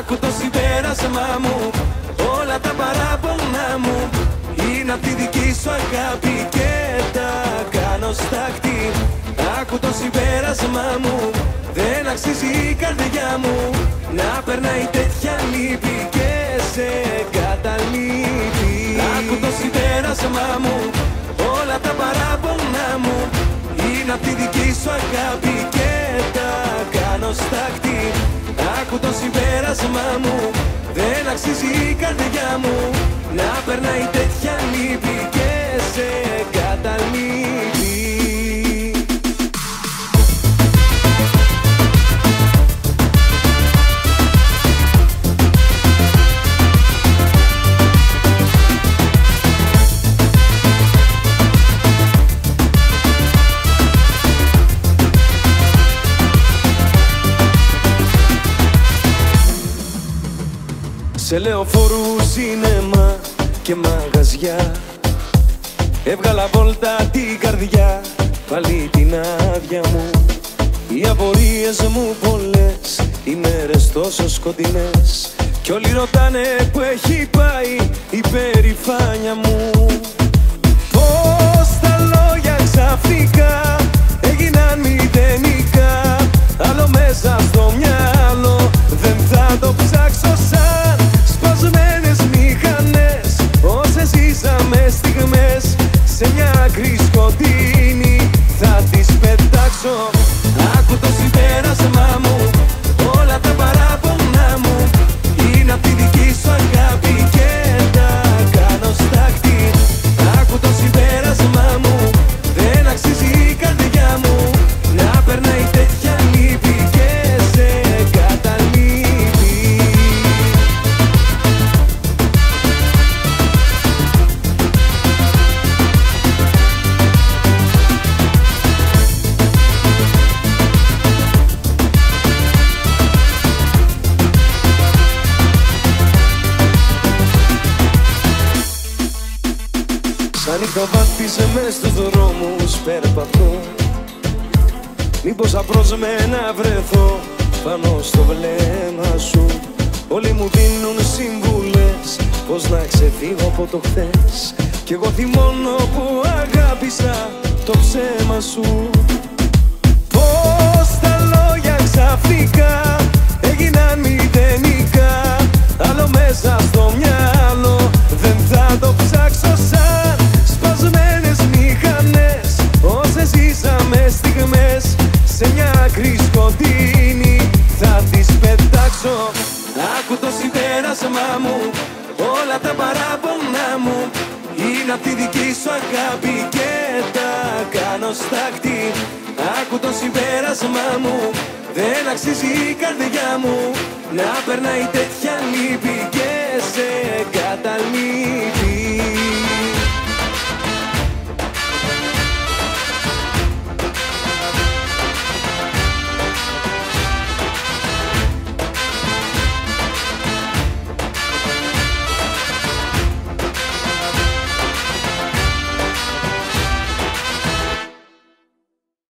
Άκου το συμπέρασμα μου, όλα τα παράπονα μου είναι απ' τη δική σου αγάπη και τα κάνω στάχτη. Άκου το συμπέρασμα μου, δεν αξίζει η καρδιά μου να περνάει τέτοια λύπη και σε καταλείπει. Άκου το συμπέρασμα μου, όλα τα παράπονα μου είναι απ' τη δική σου αγάπη και τα κάνω στάχτη. Άκου το συμπέρασμα μου, δεν αξίζει η καρδιά μου να περνάει τέτοια λύπη και σε καταλείπει. Σε λεωφόρου, σινεμά και μαγαζιά έβγαλα βόλτα την καρδιά, πάλι την άδεια μου. Οι απορίες μου πολλές, οι μέρες τόσο σκοτεινές κι όλοι ρωτάνε που έχει πάει η περηφάνια μου. Πώς τα λόγια ξαφνικά έγιναν μηδενικά, άλλο μέσα στο μυαλό δεν θα το ψάξω σαν σπασμένες μηχανές. Όσες ζήσαμε στιγμές σε μια άκρη σκοτεινή θα τις πετάξω. Άκου το συμπέρασμα μου, όλα τα παράπονα μου είναι απ' τη δική σου αγάπη και τα κάνω στάχτη. Άκου το συμπέρασμα μου, δεν αξίζει η καρδιά μου να περνάει τέτοια λύπη και σε καταλείπει. Σαν νυχτοβάτισε μες στους δρόμους περπατώ, μήπως απρόσμενα βρεθώ πάνω στο βλέμμα σου. Όλοι μου δίνουν συμβουλές πως να ξεφύγω από το χθες κι εγώ θυμώνω που αγάπησα το ψέμα σου. Πως τα λόγια ξαφνικά έγιναν μηδενικά, άλλο μέσα στο μυαλό δεν θα το ψάξω σαν σπασμένες μηχανές. Όσες ζήσαμε στιγμές σε μια άκρη σκοτεινή θα τις πετάξω. Άκου το συμπέρασμα μου, όλα τα παράπονα μου είναι απ' τη δική σου αγάπη και τα κάνω στάχτη. Άκου το συμπέρασμα μου, δεν αξίζει η καρδιά μου να περνάει τέτοια λύπη και